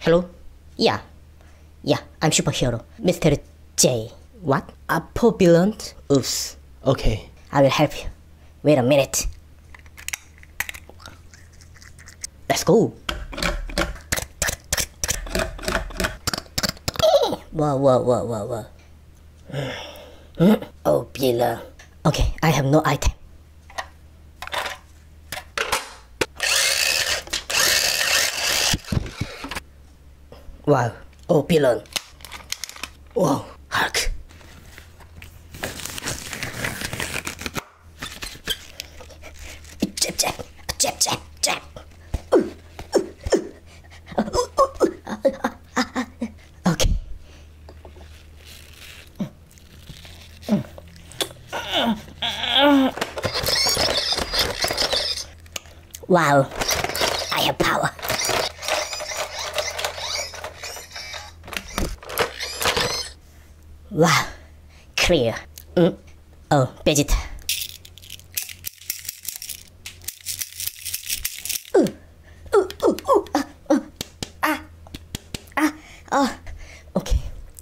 Hello? Yeah. Yeah, I'm superhero. Mr. J. What? A populant? Oops. Okay. I will help you. Wait a minute. Let's go. Whoa. Oh, pillar. Okay, I have no item. Wow. Oh, pillar. Wow, Hulk. Jab. Okay. Wow, I have power. Wow, clear. Oh, Vegeta. Okay.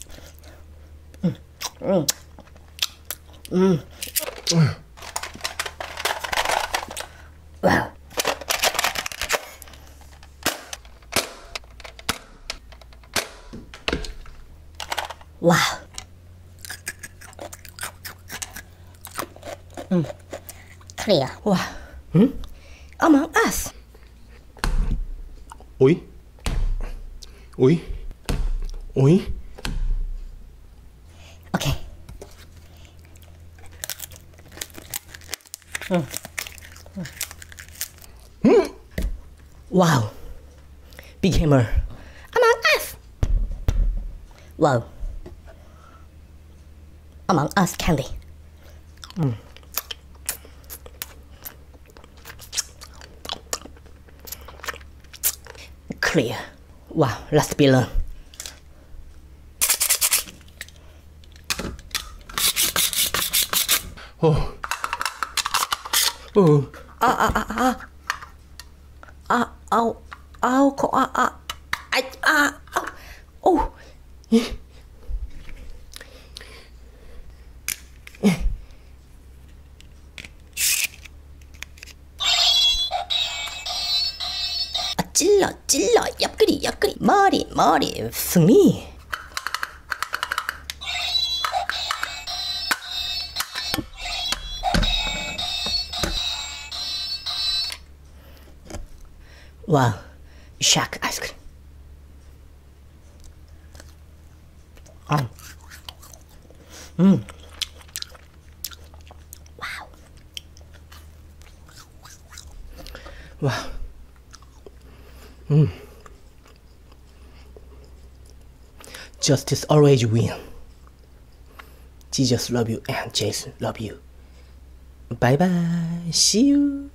Wow. Wow. Clear. Wow. Among Us. Ui. Okay. Wow. Big hammer. Among Us. Wow. Among Us candy. Clear. Wow, last pillar. Oh. 찔러 옆구리 머리 승리. Wow, shark ice cream. Wow. Justice always win. Jesus love you and Jason love you. Bye bye. See you.